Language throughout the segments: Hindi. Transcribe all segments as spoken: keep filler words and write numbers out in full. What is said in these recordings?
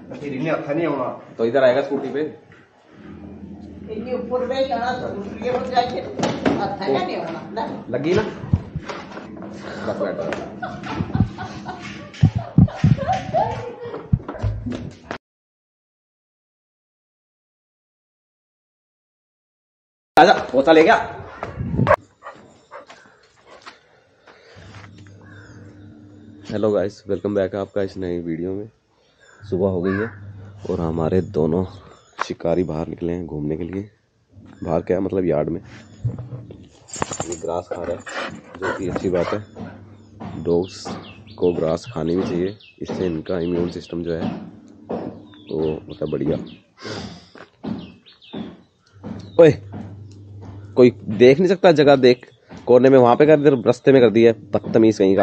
हथा नहीं आना तो इधर आएगा स्कूटी पे ऊपर पे जाना स्कूटी पर जाके हथा नहीं आना लगी ना बस बैठ आजा पोता ले गया। हेलो गाइस, वेलकम बैक आपका इस नई वीडियो में। सुबह हो गई है और हमारे दोनों शिकारी बाहर निकले हैं घूमने के लिए। बाहर क्या मतलब यार्ड में। ये ग्रास खा रहा है जो कि अच्छी बात है। डॉग्स को ग्रास खानी भी चाहिए, इससे इनका इम्यून सिस्टम जो है वो मतलब बढ़िया। ओए कोई देख नहीं सकता, जगह देख कोने में वहां पे कर, रास्ते में कर दिया है बदतमीज कहीं का।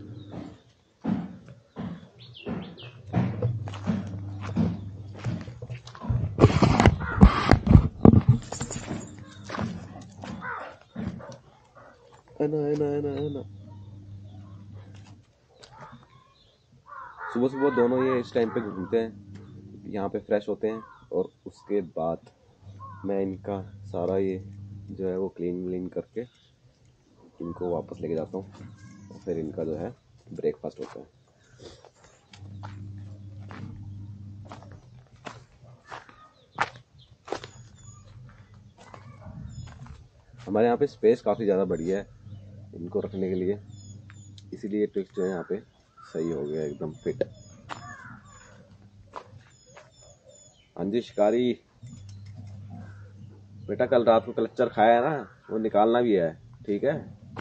आना, आना, आना, आना। सुबह सुबह दोनों ये इस टाइम पे घूमते हैं, यहाँ पे फ्रेश होते हैं और उसके बाद मैं इनका सारा ये जो है वो क्लीन व्लीन करके इनको वापस लेके जाता हूँ और फिर इनका जो है ब्रेकफास्ट होता है। हमारे यहाँ पे स्पेस काफ़ी ज़्यादा बढ़िया है इनको रखने के लिए, इसीलिए ट्रिक्स जो है यहाँ पे सही हो गया, एकदम फिट। हाँ जी शिकारी बेटा, कल रात को क्लचर खाया है ना, वो निकालना भी है, ठीक है।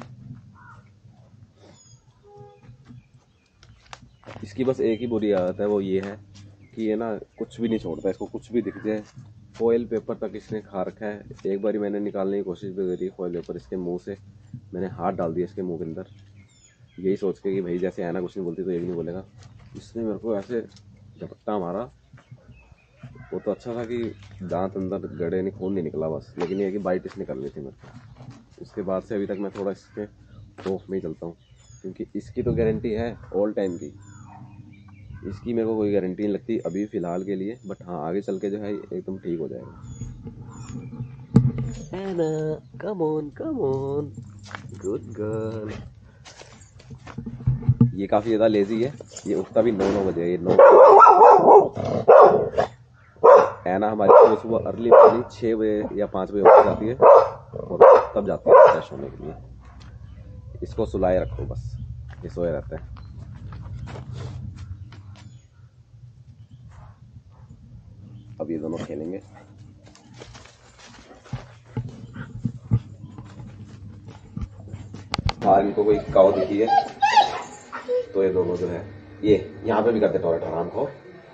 इसकी बस एक ही बुरी आदत है, वो ये है कि ये ना कुछ भी नहीं छोड़ता, इसको कुछ भी दिख जाए। फॉइल पेपर तक इसने खा रखा है। एक बार मैंने निकालने की कोशिश भी करी फॉइल पेपर इसके मुंह से, मैंने हाथ डाल दिया इसके मुंह के अंदर, यही सोच के कि भाई जैसे है ना कुछ नहीं बोलती तो ये भी नहीं बोलेगा। इसने मेरे को ऐसे झपट्टा मारा, वो तो अच्छा था कि दांत अंदर गड़े नहीं, खून नहीं निकला बस, लेकिन ये कि बाइट इसने कर ली थी मेरे को। उसके बाद से अभी तक मैं थोड़ा इसके खौफ में ही चलता हूँ, क्योंकि इसकी तो गारंटी है ऑल टाइम की, इसकी मेरे को कोई गारंटी नहीं लगती अभी फ़िलहाल के लिए, बट हाँ आगे चल के जो है एकदम ठीक हो जाएगा। Anna come on come on good girl. ये काफ़ी ज़्यादा लेजी है, ये उठता भी नौ नौ बजे, ये नौ एना हमारी सुबह सुबह अर्ली मॉर्निंग छः बजे या पाँच बजे उठ जाती है और तब जाती है फ्रेश होने के लिए। इसको सुलाए रखो बस, ये सोए रहता है। अब ये दोनों खेलेंगे। बाहर इनको कोई काऊ दिखी है तो ये दोनों जो है ये यहाँ पे भी करते टॉयलेट आराम को।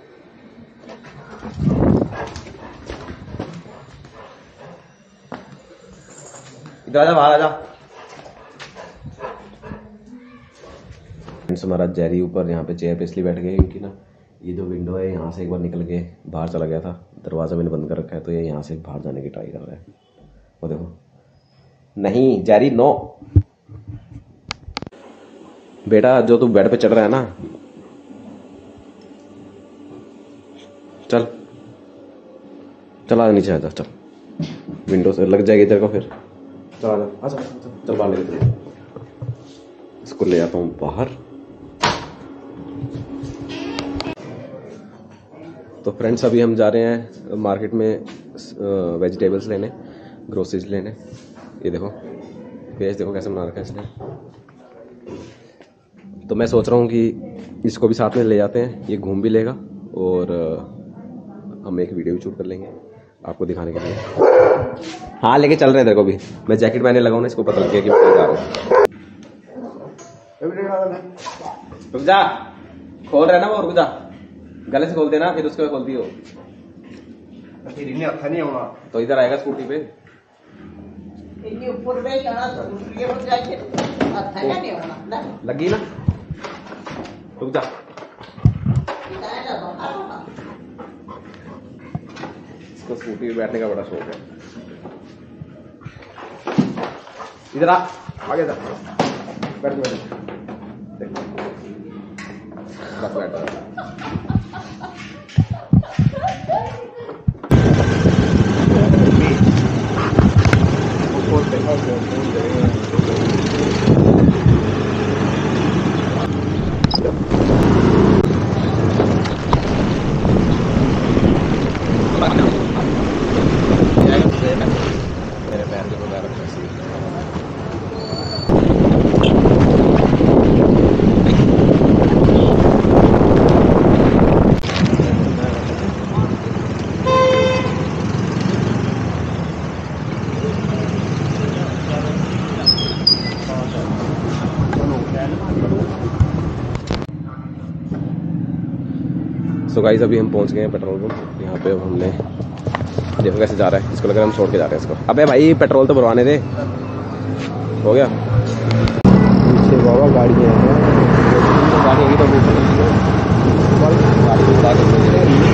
इधर आजा, बाहर आजा। हमारा जेरी ऊपर यहाँ पे चेयर पे इसलिए बैठ गए क्योंकि ना ये जो विंडो है यहाँ से एक बार निकल के बाहर चला गया था, दरवाज़ा मैंने बंद कर रखा है, तो ये यहाँ से बाहर जाने की ट्राई कर रहा है। वो देखो, नहीं जेरी नो बेटा, जो तू बेड पे चढ़ रहा है ना, चल चल आ नीचे आजा, चल विंडो से लग जाएगी तेरे को फिर। चल आजा, आजा, चल बाहर ले चल, इसको ले जाता हूँ बाहर। तो फ्रेंड्स अभी हम जा रहे हैं मार्केट में वेजिटेबल्स लेने, ग्रोसरीज लेने। ये देखो पेज देखो कैसे बना रखा है इसने। तो मैं सोच रहा हूँ कि इसको भी साथ में ले जाते हैं, ये घूम भी लेगा और हम एक वीडियो भी शूट कर लेंगे आपको दिखाने के लिए। हाँ लेके चल रहे हैं तेरे को भी, मैं जैकेट पहने लगा हूँ ना, इसको पता लग गया कि मैं जा रहा हूँ। रुक जा, खोल रहा है ना वो, रुक जा, गले से खोल देना फिर उसके बाद खोलती हो। हथा नहीं आना तो इधर आएगा स्कूटी पे ऊपर पे जाना स्कूटी पर जाके हथा नहीं आना लगी ना, रुक जा। इसको स्कूटी पे बैठने का बड़ा शौक है। इधर आ, आगे जा, बैठ बैठ बस बैठ। गाइस अभी हम पहुंच गए हैं पेट्रोल पंप। यहाँ पे अब हमने देखो कैसे जा रहा है, इसको लग रहा है हम छोड़ के जा रहे हैं इसको। अबे भाई पेट्रोल तो भरवाने दे। हो गया पीछे बाबा गाड़ियाँ हैं, गाड़ी होगी तो गाड़ी को उड़ा के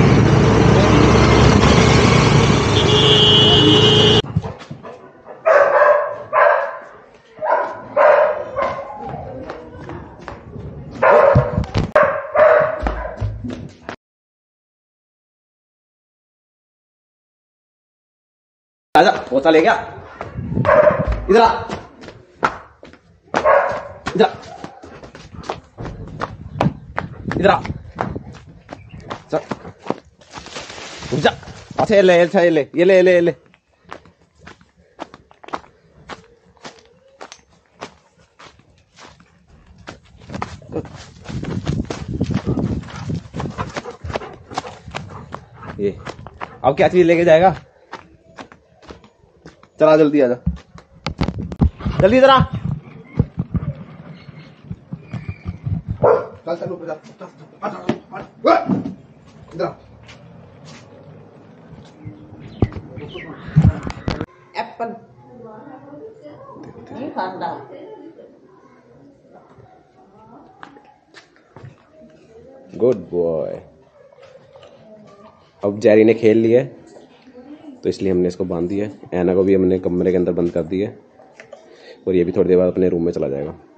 आजा। पोता ले गया, इधर आ, इधर आ, इधर आ, चल रुक जा। अच्छा ये ले, अच्छा ये ले, ये ले, ये ले, ये ले। ये अब क्या चीज लेके जाएगा? चला जल्दी आजा, जल्दी इधर आ। चल चल ऊपर जा, इधर आ। एप्पल नहीं खाता। Good boy. अब जेरी ने खेल लिया है तो इसलिए हमने इसको बांध दिया है। ऐना को भी हमने कमरे के अंदर बंद कर दिया है और ये भी थोड़ी देर बाद अपने रूम में चला जाएगा।